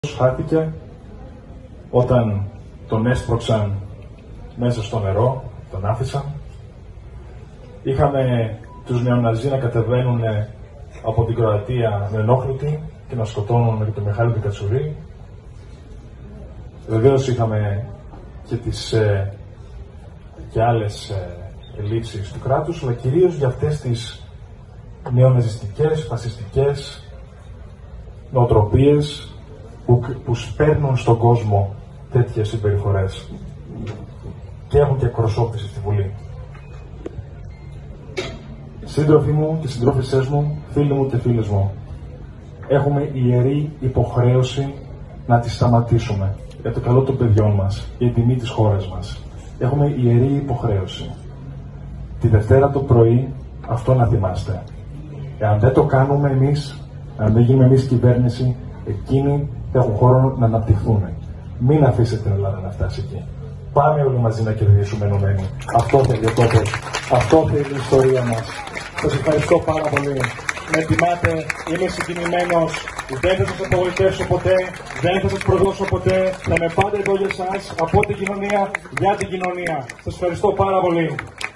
Χάθηκε όταν τον έσπρωξαν μέσα στο νερό, τον άφησαν. Είχαμε τους νεοναζί να κατεβαίνουν από την Κροατία με ενόχλητοι και να σκοτώνουν και τον Μιχάλη τον Κατσουρί. Βεβαίως είχαμε και άλλες ελλείψεις του κράτους, αλλά κυρίως για αυτές τις νεοναζιστικές, φασιστικές νοοτροπίες που σπέρνουν στον κόσμο τέτοιες συμπεριφορές και έχουν και εκπροσώπηση στη Βουλή. Σύντροφοι μου και συντρόφισσές μου, φίλοι μου και φίλες μου, έχουμε ιερή υποχρέωση να τις σταματήσουμε για το καλό των παιδιών μας, για την τιμή της χώρας μας. Έχουμε ιερή υποχρέωση. Τη Δευτέρα το πρωί αυτό να θυμάστε. Εάν δεν το κάνουμε εμείς, αν δεν γίνουμε εμείς κυβέρνηση, εκείνοι έχουν χώρο να αναπτυχθούν. Μην αφήσετε την Ελλάδα να φτάσει εκεί. Πάμε όλοι μαζί να κερδίσουμε ενωμένοι. Αυτό θέλει ο τόπος. Αυτό θέλει η ιστορία μας. Σας ευχαριστώ πάρα πολύ. Με τιμάτε, είμαι συγκινημένος. Δεν θα σας απογοητεύσω ποτέ. Δεν θα σας προδώσω ποτέ. Θα είμαι πάντα εδώ για εσάς, από την κοινωνία, για την κοινωνία. Σας ευχαριστώ πάρα πολύ.